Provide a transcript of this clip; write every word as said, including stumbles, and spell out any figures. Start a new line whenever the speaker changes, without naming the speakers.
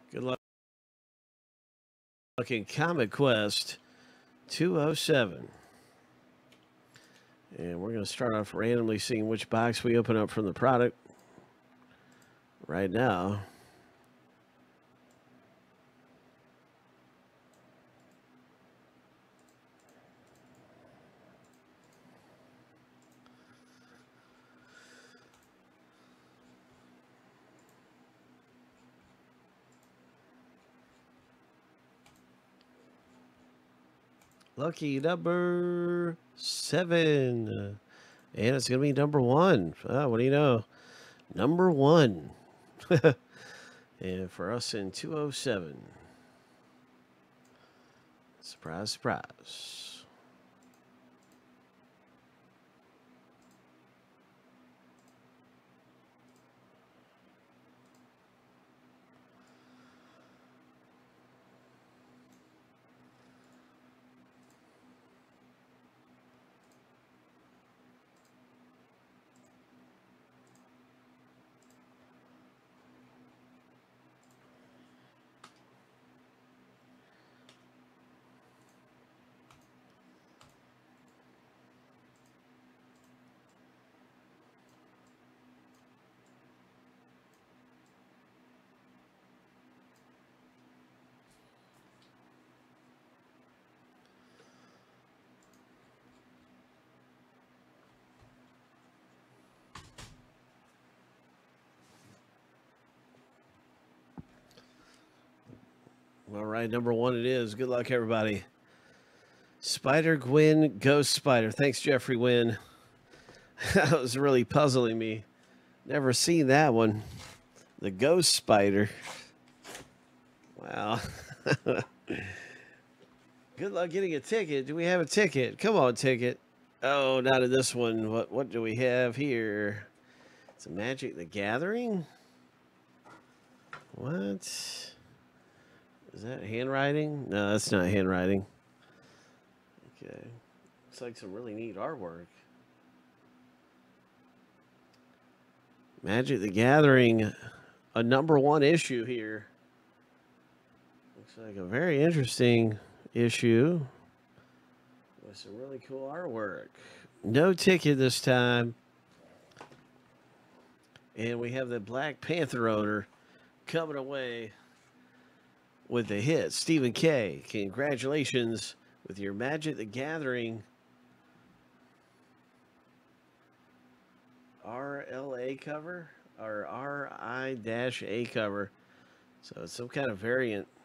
Good luck in Comic Quest two oh seven. And we're going to start off randomly seeing which box we open up from the product right now. Lucky number seven. And it's going to be number one. Oh, what do you know? Number one. And for us in two oh seven. Surprise, surprise. All right, number one it is. Good luck, everybody. Spider-Gwen Ghost Spider. Thanks, Jeffrey Wynn. That was really puzzling me. Never seen that one. The Ghost Spider. Wow. Good luck getting a ticket. Do we have a ticket? Come on, ticket. Oh, not in this one. What what do we have here? It's a Magic the Gathering? What? Is that handwriting? No, that's not handwriting. Okay. Looks like some really neat artwork. Magic the Gathering, a number one issue here. Looks like a very interesting issue with some really cool artwork. No ticket this time. And we have the Black Panther owner coming away with the hit. Stephen K. Congratulations with your Magic the Gathering R L A cover or R I A cover. So it's some kind of variant